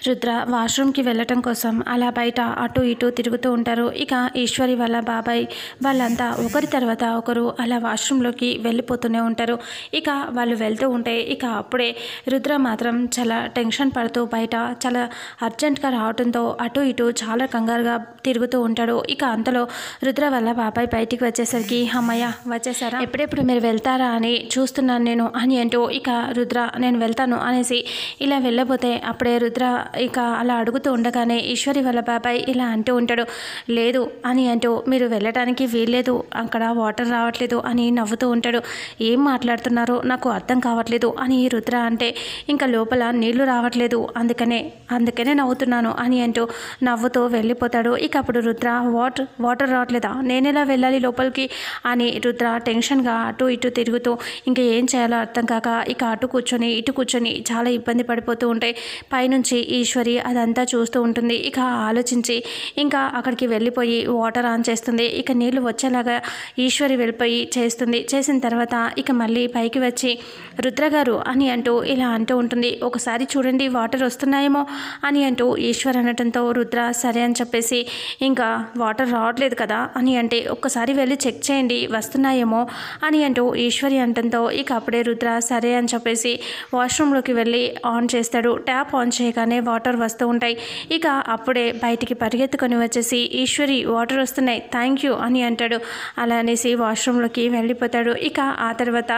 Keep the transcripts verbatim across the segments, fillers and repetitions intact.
రుద్ర వాష్రూమ్కి వెళ్ళటం కోసం అలా బయట అటు ఇటు తిరుగుతూ ఉంటారు. ఇక ఈశ్వరి వాళ్ళ బాబాయ్ వాళ్ళంతా ఒకరి తర్వాత ఒకరు అలా వాష్రూమ్లోకి వెళ్ళిపోతూనే ఉంటారు. ఇక వాళ్ళు వెళ్తూ ఉంటే ఇక అప్పుడే రుద్ర మాత్రం చాలా టెన్షన్ పడుతూ బయట చాలా అర్జెంట్గా రావడంతో అటు ఇటు చాలా కంగారుగా తిరుగుతూ ఉంటాడు. ఇక అంతలో రుద్ర వాళ్ళ బాబాయ్ బయటికి వచ్చేసరికి అమ్మయ్య వచ్చేసారా, ఎప్పుడెప్పుడు మీరు వెళ్తారా అని చూస్తున్నాను నేను అని అంటూ ఇక రుద్ర నేను వెళ్తాను అనేసి ఇలా వెళ్ళబోతే అప్పుడే రుద్ర ఇక అలా అడుగుతూ ఉండగానే ఈశ్వరి వాళ్ళ బాబాయ్ ఇలా అంటూ ఉంటాడు. లేదు అని అంటూ మీరు వెళ్ళటానికి వీల్లేదు, అక్కడ వాటర్ రావట్లేదు అని నవ్వుతూ ఉంటాడు. ఏం మాట్లాడుతున్నారో నాకు అర్థం కావట్లేదు అని రుద్ర అంటే ఇంకా లోపల నీళ్లు రావట్లేదు అందుకనే అందుకనే నవ్వుతున్నాను అని అంటూ నవ్వుతూ వెళ్ళిపోతాడు. ఇక అప్పుడు రుద్ర వాటర్ వాటర్ రావట్లేదా, నేను ఎలా వెళ్ళాలి లోపలికి అని రుద్ర టెన్షన్గా అటు ఇటు తిరుగుతూ ఇంకా ఏం చేయాలో అర్థం కాక ఇక అటు కూర్చొని ఇటు కూర్చొని చాలా ఇబ్బంది పడిపోతూ ఉంటాయి. పైనుంచి ఈశ్వరి అదంతా చూస్తూ ఉంటుంది. ఇక ఆలోచించి ఇంకా అక్కడికి వెళ్ళిపోయి వాటర్ ఆన్ చేస్తుంది. ఇక నీళ్లు వచ్చేలాగా ఈశ్వరి వెళ్ళిపోయి చేస్తుంది. చేసిన తర్వాత ఇక మళ్ళీ పైకి వచ్చి రుద్ర గారు అని అంటూ ఇలా అంటూ ఉంటుంది. ఒకసారి చూడండి వాటర్ వస్తున్నాయేమో అని అంటూ ఈశ్వర్ అనటంతో రుద్ర సరే అని చెప్పేసి ఇంకా వాటర్ రావట్లేదు కదా అని అంటే ఒక్కసారి వెళ్ళి చెక్ చేయండి వస్తున్నాయేమో అని అంటూ ఈశ్వరి అంటంతో ఇక అప్పుడే రుద్ర సరే అని చెప్పేసి వాష్రూమ్లోకి వెళ్ళి ఆన్ చేస్తాడు. ట్యాప్ ఆన్ చేయగానే వాటర్ వస్తూ ఉంటాయి. ఇక అప్పుడే బయటికి పరిగెత్తుకొని వచ్చేసి ఈశ్వరి వాటర్ వస్తున్నాయి థ్యాంక్ యూ అని అంటాడు. అలా అనేసి వాష్రూమ్లోకి వెళ్ళిపోతాడు. ఇక ఆ తర్వాత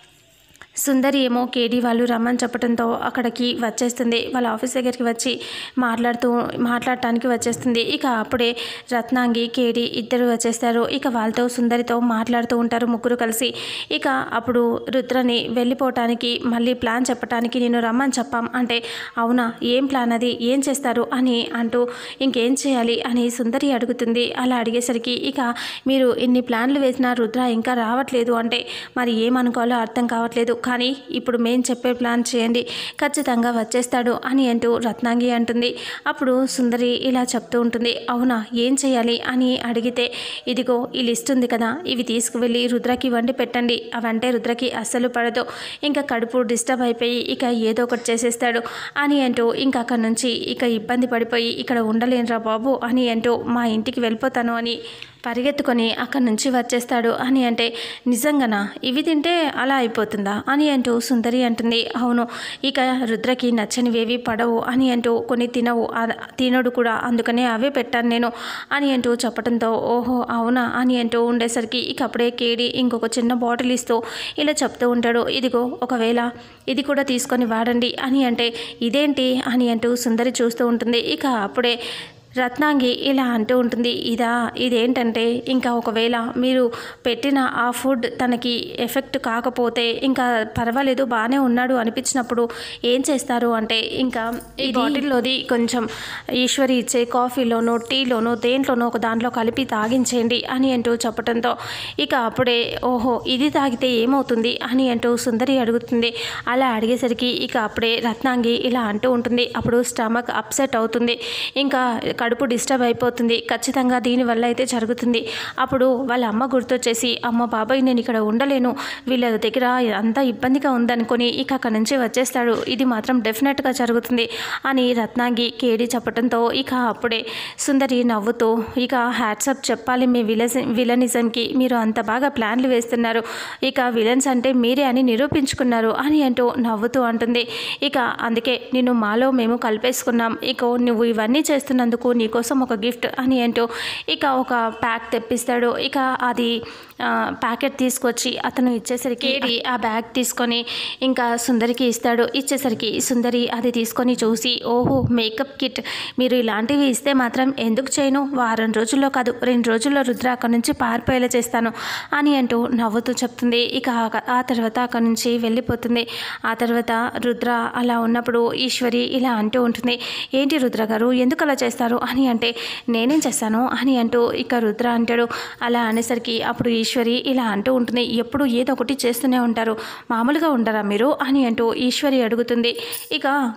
సుందరి ఏమో కేడీ వాళ్ళు రమ్మని చెప్పడంతో అక్కడికి వచ్చేస్తుంది. వాళ్ళ ఆఫీస్ దగ్గరికి వచ్చి మాట్లాడుతూ మాట్లాడటానికి వచ్చేస్తుంది. ఇక అప్పుడే రత్నాంగి కేడీ ఇద్దరు వచ్చేస్తారు. ఇక వాళ్ళతో సుందరితో మాట్లాడుతూ ఉంటారు ముగ్గురు కలిసి. ఇక అప్పుడు రుద్రని వెళ్ళిపోవటానికి మళ్ళీ ప్లాన్ చెప్పడానికి నేను రమ్మని చెప్పాం అంటే అవునా ఏం ప్లాన్ అది ఏం చేస్తారు అని అంటూ ఇంకేం చేయాలి అని సుందరి అడుగుతుంది. అలా అడిగేసరికి ఇక మీరు ఇన్ని ప్లాన్లు వేసినా రుద్ర ఇంకా రావట్లేదు అంటే మరి ఏమనుకోవాలో అర్థం కావట్లేదు, కానీ ఇప్పుడు మేం చెప్పే ప్లాన్ చేయండి ఖచ్చితంగా వచ్చేస్తాడు అని అంటూ రత్నాంగి అంటుంది. అప్పుడు సుందరి ఇలా చెప్తూ ఉంటుంది. అవునా ఏం చేయాలి అని అడిగితే ఇదిగో ఈ లిస్ట్ ఉంది కదా, ఇవి తీసుకువెళ్ళి రుద్రకి వండి పెట్టండి, అవంటే రుద్రకి అస్సలు పడదు, ఇంకా కడుపు డిస్టర్బ్ అయిపోయి ఇక ఏదో ఒకటి చేసేస్తాడు అని అంటూ ఇంకా అక్కడి నుంచి ఇక ఇబ్బంది పడిపోయి ఇక్కడ ఉండలేనురా బాబు అని అంటూ మా ఇంటికి వెళ్ళిపోతాను అని పరిగెత్తుకొని అక్కడి నుంచి వచ్చేస్తాడు అని అంటే నిజంగానా ఇవి తింటే అలా అయిపోతుందా అని అంటూ సుందరి అంటుంది. అవును ఇక రుద్రకి నచ్చనివేవి పడవు అని అంటూ కొన్ని తినవు తినడు కూడా అందుకనే అవే పెట్టాను నేను అని అంటూ చెప్పడంతో ఓహో అవునా అని అంటూ ఉండేసరికి ఇక అప్పుడే కేడి ఇంకొక చిన్న బాటిల్ ఇస్తూ ఇలా చెప్తూ ఉంటాడు. ఇదిగో ఒకవేళ ఇది కూడా తీసుకొని వాడండి అని అంటే ఇదేంటి అని అంటూ సుందరి చూస్తూ ఉంటుంది. ఇక అప్పుడే రత్నాంగి ఇలా అంటూ ఉంటుంది. ఇదా ఇదేంటంటే ఇంకా ఒకవేళ మీరు పెట్టిన ఆ ఫుడ్ తనకి ఎఫెక్ట్ కాకపోతే ఇంకా పర్వాలేదు బాగానే ఉన్నాడు అనిపించినప్పుడు ఏం చేస్తారు అంటే ఇంకా ఈ బాటిల్లోది కొంచెం ఈశ్వరి ఇచ్చే కాఫీలోనో టీలోనో దేంట్లోనో ఒక దాంట్లో కలిపి తాగించేయండి అని అంటూ చెప్పడంతో ఇక అప్పుడే ఓహో ఇది తాగితే ఏమవుతుంది అని అంటూ సుందరి అడుగుతుంది. అలా అడిగేసరికి ఇక అప్పుడే రత్నాంగి ఇలా అంటూ ఉంటుంది. అప్పుడు స్టమక్ అప్సెట్ అవుతుంది, ఇంకా కడుపు డిస్టర్బ్ అయిపోతుంది, ఖచ్చితంగా దీనివల్ల అయితే జరుగుతుంది. అప్పుడు వాళ్ళ అమ్మ గుర్తొచ్చేసి అమ్మ బాబాయ్ నేను ఇక్కడ ఉండలేను, వీళ్ళ దగ్గర అంతా ఇబ్బందిగా ఉందనుకొని ఇక అక్కడి నుంచి వచ్చేస్తాడు, ఇది మాత్రం డెఫినెట్గా జరుగుతుంది అని రత్నాంగి కేడి చెప్పడంతో ఇక అప్పుడే సుందరి నవ్వుతూ ఇక హ్యాట్సప్ చెప్పాలి మీ విలన్ విలనిజంకి, మీరు అంత బాగా ప్లాన్లు వేస్తున్నారు, ఇక విలన్స్ అంటే మీరే అని నిరూపించుకున్నారు అని అంటూ నవ్వుతూ అంటుంది. ఇక అందుకే నిన్ను మాలో మేము కలిపేసుకున్నాం, ఇక నువ్వు ఇవన్నీ చేస్తున్నందుకు నీకోసం ఒక గిఫ్ట్ అని అంటూ ఇక ఒక ప్యాక్ తెప్పిస్తాడు. ఇక అది ప్యాకెట్ తీసుకొచ్చి అతను ఇచ్చేసరికి ఆ బ్యాగ్ తీసుకొని ఇంకా సుందరికి ఇస్తాడు. ఇచ్చేసరికి సుందరి అది తీసుకొని చూసి ఓహో మేకప్ కిట్, మీరు ఇలాంటివి ఇస్తే మాత్రం ఎందుకు చేయను, వారం రోజుల్లో కాదు రెండు రోజుల్లో రుద్ర అక్కడి నుంచి పారిపోయేలా చేస్తాను అని అంటూ నవ్వుతూ చెప్తుంది. ఇక ఆ తర్వాత అక్కడి నుంచి వెళ్ళిపోతుంది. ఆ తర్వాత రుద్ర అలా ఉన్నప్పుడు ఈశ్వరి ఇలా అంటూ ఉంటుంది. ఏంటి రుద్ర గారు ఎందుకు అలా చేస్తారు అని అంటే నేనేం చేస్తాను అని అంటూ ఇక రుద్ర అంటాడు. అలా అనేసరికి అప్పుడు ఈశ్వరి ఇలా అంటూ ఉంటుంది. ఎప్పుడు ఏదో ఒకటి చేస్తూనే ఉంటారు, మామూలుగా ఉండరా మీరు అని అంటూ ఈశ్వరి అడుగుతుంది. ఇక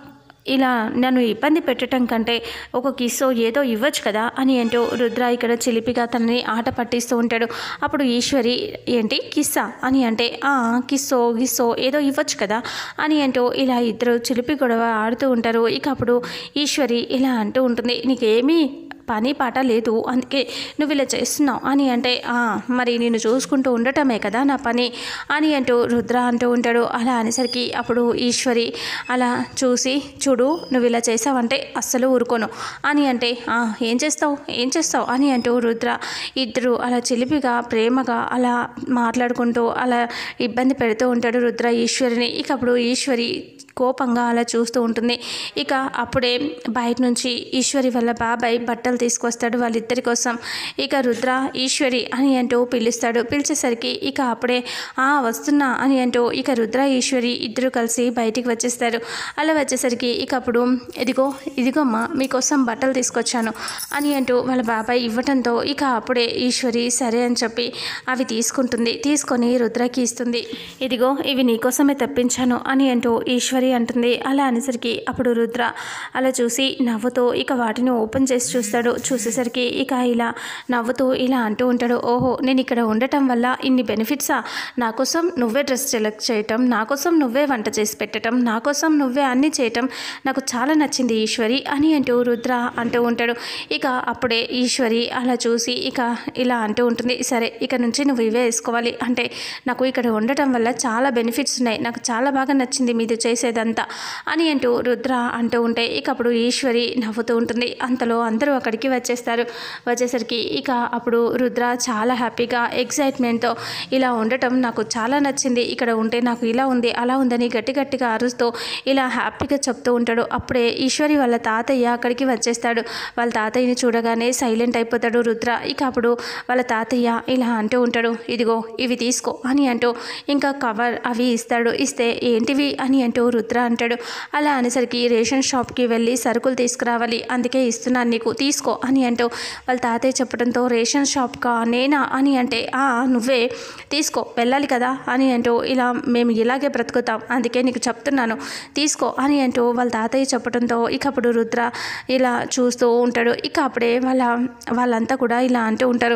ఇలా నన్ను ఇబ్బంది పెట్టడం కంటే ఒక కిస్సో ఏదో ఇవ్వచ్చు కదా అని అంటూ రుద్ర ఇక్కడ చిలిపిగా తనని ఆట పట్టిస్తూ ఉంటాడు. అప్పుడు ఈశ్వరి ఏంటి కిస్సా అని అంటే ఆ కిస్సో గిస్సో ఏదో ఇవ్వచ్చు కదా అని అంటూ ఇలా ఇద్దరు చిలిపి గొడవ ఆడుతూ ఉంటారు. ఇక అప్పుడు ఈశ్వరి ఇలా అంటూ ఉంటుంది, నీకేమీ పని పాట లేదు అందుకే నువ్వు ఇలా చేస్తున్నావు అని అంటే మరి నేను చూసుకుంటూ ఉండటమే కదా నా పని అని అంటూ రుద్ర అంటూ ఉంటాడు. అలా అనేసరికి అప్పుడు ఈశ్వరి అలా చూసి చూడు నువ్వు ఇలా చేసావంటే అస్సలు ఊరుకోను అని అంటే ఏం చేస్తావు ఏం చేస్తావు అని అంటూ రుద్ర ఇద్దరు అలా చిలిపిగా ప్రేమగా అలా మాట్లాడుకుంటూ అలా ఇబ్బంది పెడుతూ ఉంటాడు రుద్ర ఈశ్వరిని. ఇక అప్పుడు ఈశ్వరి కోపంగా అలా చూస్తూ ఉంటుంది. ఇక అప్పుడే బయట నుంచి ఈశ్వరి వాళ్ళ బాబాయ్ బట్టలు తీసుకొస్తాడు వాళ్ళిద్దరి కోసం. ఇక రుద్ర ఈశ్వరి అని అంటూ పిలుస్తాడు. పిలిచేసరికి ఇక అప్పుడే ఆ వస్తున్నా అని అంటూ ఇక రుద్ర ఈశ్వరి ఇద్దరు కలిసి బయటికి వచ్చేస్తారు. అలా వచ్చేసరికి ఇక అప్పుడు ఇదిగో ఇదిగోమ్మా మీకోసం బట్టలు తీసుకొచ్చాను అని అంటూ వాళ్ళ బాబాయ్ ఇవ్వటంతో ఇక అప్పుడే ఈశ్వరి సరే అని చెప్పి అవి తీసుకుంటుంది. తీసుకొని రుద్రకి ఇస్తుంది. ఇదిగో ఇవి నీకోసమే తెప్పించాను అని అంటూ ఈశ్వరి అంటుంది. అలా అనేసరికి అప్పుడు రుద్ర అలా చూసి నవ్వుతూ ఇక వాటిని ఓపెన్ చేసి చూస్తాడు. చూసేసరికి ఇక ఇలా నవ్వుతూ ఇలా అంటూ ఉంటాడు, ఓహో నేను ఇక్కడ ఉండటం వల్ల ఇన్ని బెనిఫిట్సా, నా కోసం నువ్వే డ్రెస్ సెలెక్ట్ చేయటం, నా కోసం నువ్వే వంట చేసి పెట్టడం, నా కోసం నువ్వే అన్నీ చేయటం నాకు చాలా నచ్చింది ఈశ్వరి అని అంటూ రుద్ర అంటూ ఉంటాడు. ఇక అప్పుడే ఈశ్వరి అలా చూసి ఇక ఇలా అంటూ ఉంటుంది, సరే ఇక నుంచి నువ్వు ఇవే వేసుకోవాలి, అంటే నాకు ఇక్కడ ఉండటం వల్ల చాలా బెనిఫిట్స్ ఉన్నాయి, నాకు చాలా బాగా నచ్చింది మీది చేసేదంతా అని అంటూ రుద్ర అంటూ ఉంటే ఇక అప్పుడు ఈశ్వరి నవ్వుతూ ఉంటుంది. అంతలో అందరూ అక్కడికి వచ్చేస్తారు. వచ్చేసరికి ఇక అప్పుడు రుద్ర చాలా హ్యాపీగా ఎక్సైట్మెంట్తో ఇలా ఉండటం నాకు చాలా నచ్చింది, ఇక్కడ ఉంటే నాకు ఇలా ఉంది అలా ఉందని గట్టి గట్టిగా అరుస్తూ ఇలా హ్యాపీగా చెప్తూ ఉంటాడు. అప్పుడే ఈశ్వరి వాళ్ళ తాతయ్య అక్కడికి వచ్చేస్తాడు. వాళ్ళ తాతయ్యని చూడగానే సైలెంట్ అయిపోతాడు రుద్ర. ఇక అప్పుడు వాళ్ళ తాతయ్య ఇలా అంటూ ఉంటాడు, ఇదిగో ఇవి తీసుకో అని అంటూ ఇంకా కవర్ అవి ఇస్తాడు. ఇస్తే ఏంటివి అని అంటూ రుద్ర అంటాడు. అలా అనేసరికి రేషన్ షాప్కి వెళ్ళి సరుకులు తీసుకురావాలి, అందుకే ఇస్తున్నాను నీకు తీసుకో అని అంటూ వాళ్ళ తాతయ్య చెప్పడంతో రేషన్ షాప్కా నేనా అని అంటే ఆ నువ్వే తీసుకో వెళ్ళాలి కదా అని అంటూ ఇలా మేము ఇలాగే బ్రతుకుతాం అందుకే నీకు చెప్తున్నాను తీసుకో అని అంటూ వాళ్ళ తాతయ్య చెప్పడంతో ఇక అప్పుడు రుద్ర ఇలా చూస్తూ ఉంటాడు. ఇక అప్పుడే వాళ్ళ వాళ్ళంతా కూడా ఇలా అంటూ ఉంటారు,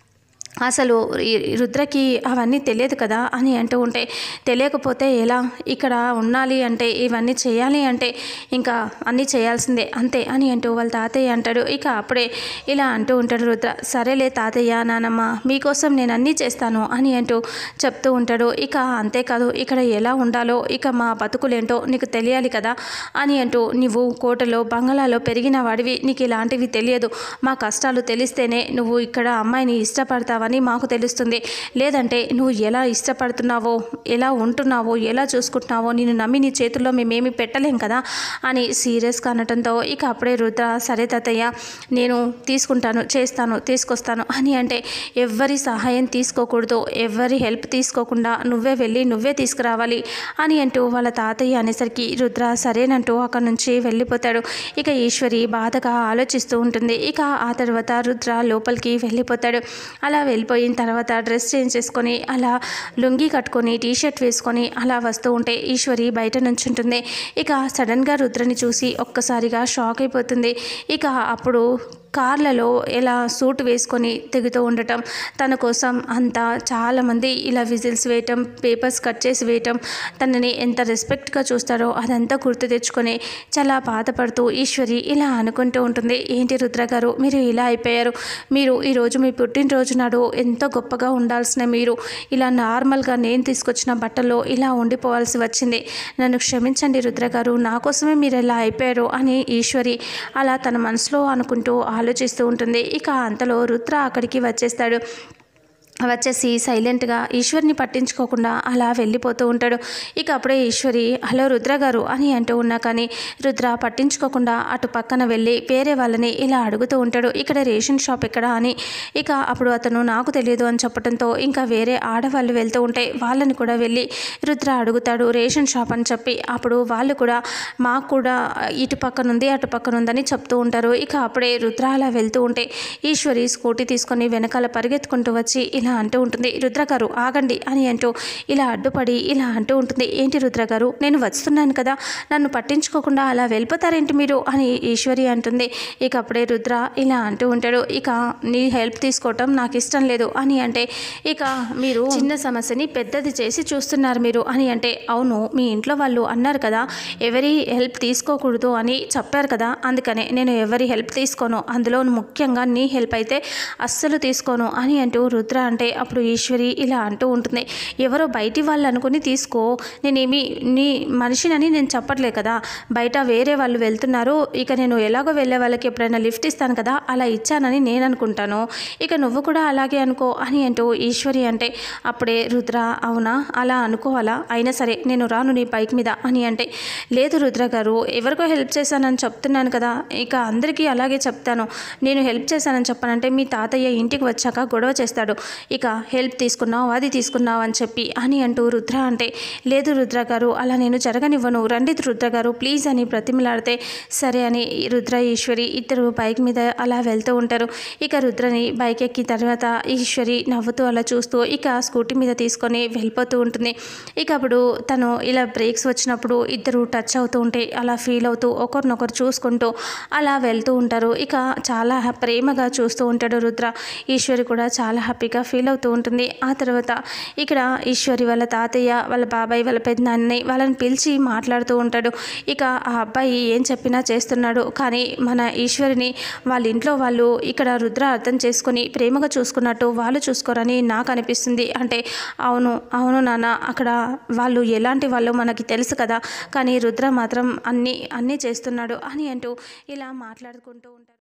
అసలు రుద్రకి అవన్నీ తెలియదు కదా అని అంటూ ఉంటే తెలియకపోతే ఎలా, ఇక్కడ ఉండాలి అంటే ఇవన్నీ చేయాలి అంటే ఇంకా అన్నీ చేయాల్సిందే అంతే అని అంటూ వాళ్ళ తాతయ్య అంటాడు. ఇక అప్పుడే ఇలా అంటూ ఉంటాడు రుద్ర, సరేలే తాతయ్య నానమ్మ మీకోసం నేను అన్నీ చేస్తాను అని అంటూ చెప్తూ ఉంటాడు. ఇక అంతేకాదు ఇక్కడ ఎలా ఉండాలో ఇక మా బతుకులేంటో నీకు తెలియాలి కదా అని అంటూ నువ్వు కోటలో బంగళాలో పెరిగిన వాడివి, నీకు ఇలాంటివి తెలియదు, మా కష్టాలు తెలిస్తేనే నువ్వు ఇక్కడ అమ్మాయిని ఇష్టపడతావని మాకు తెలుస్తుంది, లేదంటే నువ్వు ఎలా ఇష్టపడుతున్నావో ఎలా ఉంటున్నావో ఎలా చూసుకుంటున్నావో నేను నమ్మి నీ చేతుల్లో మేమేమి పెట్టలేం కదా అని సీరియస్గా అనటంతో ఇక అప్పుడే రుద్ర సరే తాతయ్య నేను తీసుకుంటాను చేస్తాను తీసుకొస్తాను అని అంటే ఎవరి సహాయం తీసుకోకూడదు, ఎవరి హెల్ప్ తీసుకోకుండా నువ్వే వెళ్ళి నువ్వే తీసుకురావాలి అని అంటూ వాళ్ళ తాతయ్య అనేసరికి రుద్ర సరేనంటూ అక్కడి నుంచి వెళ్ళిపోతాడు. ఇక ఈశ్వరి బాధగా ఆలోచిస్తూ ఉంటుంది. ఇక ఆ తర్వాత రుద్ర లోపలికి వెళ్ళిపోతాడు. అలా వెళ్ళిపోయిన తర్వాత డ్రెస్ చేంజ్ చేసుకొని అలా లుంగీ కట్టుకొని టీషర్ట్ వేసుకొని అలా వస్తూ ఉంటే ఈశ్వరి బయట నుంచి ఉంటుంది. ఇక సడన్గా రుద్రని చూసి ఒక్కసారిగా షాక్ అయిపోతుంది. ఇక అప్పుడు కార్లలో ఇలా సూట్ వేసుకొని తిరుగుతూ ఉండటం, తన కోసం అంతా చాలామంది ఇలా విజిల్స్ వేయటం పేపర్స్ కట్ చేసి వేయటం, తనని ఎంత రెస్పెక్ట్గా చూస్తారో అదంతా గుర్తు తెచ్చుకొని చాలా బాధపడుతూ ఈశ్వరి ఇలా అనుకుంటూ ఉంటుంది, ఏంటి రుద్ర గారు మీరు ఇలా అయిపోయారు, మీరు ఈరోజు మీ పుట్టినరోజు నాడు ఎంతో గొప్పగా ఉండాల్సిన మీరు ఇలా నార్మల్గా నేను తీసుకొచ్చిన బట్టల్లో ఇలా ఉండిపోవాల్సి వచ్చింది, నన్ను క్షమించండి రుద్ర గారు, నా కోసమే మీరు ఇలా అయిపోయారు అని ఈశ్వరి అలా తన మనసులో అనుకుంటూ ఆలోచిస్తూ ఉంటుంది. ఇక అంతలో రుద్ర అక్కడికి వచ్చేస్తాడు. వచ్చేసి సైలెంట్గా ఈశ్వరిని పట్టించుకోకుండా అలా వెళ్ళిపోతూ ఉంటాడు. ఇక అప్పుడే ఈశ్వరి హలో రుద్ర గారు అని అంటూ ఉన్నా కానీ రుద్ర పట్టించుకోకుండా అటు పక్కన వెళ్ళి వేరే వాళ్ళని ఇలా అడుగుతూ ఉంటాడు, ఇక్కడ రేషన్ షాప్ ఎక్కడ అని. ఇక అప్పుడు అతను నాకు తెలియదు అని చెప్పడంతో ఇంకా వేరే ఆడవాళ్ళు వెళ్తూ ఉంటే వాళ్ళని కూడా వెళ్ళి రుద్ర అడుగుతాడు రేషన్ షాప్ అని చెప్పి. అప్పుడు వాళ్ళు కూడా మాకు కూడా ఇటు పక్కనుంది అటు పక్కనుందని చెప్తూ ఉంటారు. ఇక అప్పుడే రుద్ర అలా వెళ్తూ ఉంటే ఈశ్వరి స్కూటీ తీసుకొని వెనకాల పరిగెత్తుకుంటూ వచ్చి ఇలా ఇలా అంటూ ఉంటుంది. రుద్ర గారు ఆగండి అని అంటూ ఇలా అడ్డుపడి ఇలా అంటూ ఉంటుంది. ఏంటి రుద్ర గారు, నేను వస్తున్నాను కదా, నన్ను పట్టించుకోకుండా అలా వెళ్ళిపోతారేంటి మీరు అని ఈశ్వరి అంటుంది. ఇక అప్పుడే రుద్ర ఇలా అంటూ ఉంటాడు. ఇక నీ హెల్ప్ తీసుకోవటం నాకు ఇష్టం లేదు అని అంటే, ఇక మీరు చిన్న సమస్యని పెద్దది చేసి చూస్తున్నారు మీరు అని అంటే, అవును మీ ఇంట్లో వాళ్ళు అన్నారు కదా ఎవరి హెల్ప్ తీసుకోకూడదు అని చెప్పారు కదా, అందుకనే నేను ఎవరి హెల్ప్ తీసుకోను, అందులో ముఖ్యంగా నీ హెల్ప్ అయితే అస్సలు తీసుకోను అని అంటూ రుద్ర అంటే, అప్పుడు ఈశ్వరి ఇలా అంటూ ఉంటుంది. ఎవరో బయటి వాళ్ళు అనుకుని తీసుకో, నేనేమి నీ మనిషినని నేను చెప్పట్లే కదా, బయట వేరే వాళ్ళు వెళ్తున్నారు, ఇక నేను ఎలాగో వెళ్ళే వాళ్ళకి ఎప్పుడైనా లిఫ్ట్ ఇస్తాను కదా అలా ఇచ్చానని నేను అనుకుంటాను, ఇక నువ్వు కూడా అలాగే అనుకో అని అంటూ ఈశ్వరి అంటే, అప్పుడే రుద్ర అవునా అలా అనుకోవాలా, అయినా సరే నేను రాను నీ బైక్ మీద అని అంటే, లేదు రుద్ర గారు ఎవరికో హెల్ప్ చేశానని చెప్తున్నాను కదా, ఇక అందరికీ అలాగే చెప్తాను, నేను హెల్ప్ చేశానని చెప్పానంటే మీ తాతయ్య ఇంటికి వచ్చాక గొడవ చేస్తాడు, ఇక హెల్ప్ తీసుకున్నావు అది తీసుకున్నావు అని చెప్పి అని అంటూ రుద్ర అంటే, లేదు రుద్ర గారు అలా నేను జరగనివ్వను, రండి రుద్ర గారు ప్లీజ్ అని బ్రతిమలాడితే, సరే అని రుద్ర ఈశ్వరి ఇద్దరు బైక్ మీద అలా వెళ్తూ ఉంటారు. ఇక రుద్రని బైక్ ఎక్కిన తర్వాత ఈశ్వరి నవ్వుతూ అలా చూస్తూ ఇక స్కూటీ మీద తీసుకొని వెళ్ళిపోతూ ఉంటుంది. ఇక అప్పుడు తను ఇలా బ్రేక్స్ వచ్చినప్పుడు ఇద్దరు టచ్ అవుతూ ఉంటే అలా ఫీల్ అవుతూ ఒకరినొకరు చూసుకుంటూ అలా వెళ్తూ ఉంటారు. ఇక చాలా ప్రేమగా చూస్తూ ఉంటాడు రుద్ర. ఈశ్వరి కూడా చాలా హ్యాపీగా ఫీల్ అవుతూ ఉంటుంది. ఆ తర్వాత ఇక్కడ ఈశ్వరి వాళ్ళ తాతయ్య వాళ్ళ బాబాయ్ వాళ్ళ పెద్దనాన్నని వాళ్ళని పిలిచి మాట్లాడుతూ ఉంటాడు. ఇక ఆ అబ్బాయి ఏం చెప్పినా చేస్తున్నాడు, కానీ మన ఈశ్వరిని వాళ్ళ ఇంట్లో వాళ్ళు ఇక్కడ రుద్ర అర్థం చేసుకొని ప్రేమగా చూసుకున్నట్టు వాళ్ళు చూసుకోరని నాకు అనిపిస్తుంది అంటే, అవును అవును నాన్న అక్కడ వాళ్ళు ఎలాంటి వాళ్ళు మనకి తెలుసు కదా, కానీ రుద్ర మాత్రం అన్నీ అన్నీ చేస్తున్నాడు అని అంటూ ఇలా మాట్లాడుకుంటూ ఉంటారు.